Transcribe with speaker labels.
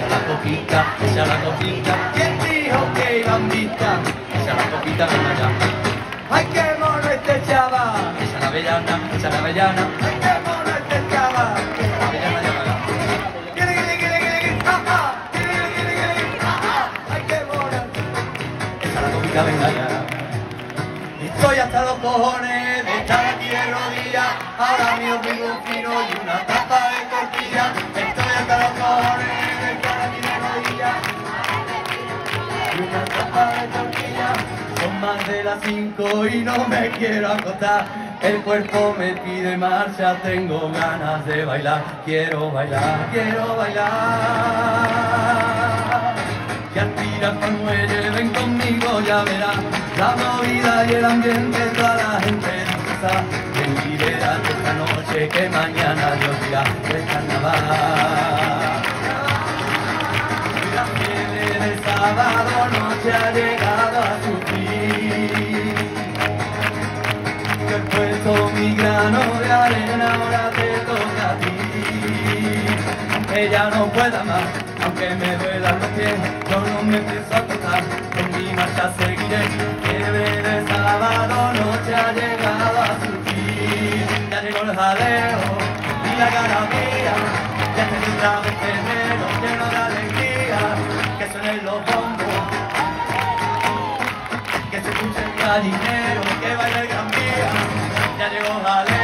Speaker 1: echa la copita. ¿Quién dijo que iba en vista? Echa la copita, ven allá. ¡Ay, qué mono este chaval! Echa la avellana, echa la avellana. ¡Ay, qué mono este chaval! La avellana ya va. ¡Ay, qué mono! Echa la copita, ven allá. Y estoy hasta los cojones de estar aquí de rodillas. Ahora mío tengo un fino y una tapa de tortilla. Estoy hasta los cojones de estar aquí de rodillas. Y una tapa de tortilla. Son más de las 5 y no me quiero acostar. El cuerpo me pide marcha, tengo ganas de bailar. Quiero bailar, quiero bailar. Que aspiras pa'l muelle, ven conmigo, ya verás. La movida y el ambiente, toda la gente disfruta. Ven y verás esta noche que mañana Dios dirá el carnaval. La fiebre del sábado noche ha llegado a su fin. Yo he puesto mi grano de arena, ahora te toca a ti. Aunque ya no pueda más, aunque me duelan los pies, yo no me pienso acostar, con mi marcha seguiré. Fiebre de sábado noche ha llegado a su fin. Ya llegó el jaleo y la garabía, ya se encuentra el febrero lleno de alegría. Que suenen los bombos, que se escuche el gallinero, que baile el gran vía. Ya llegó el jaleo.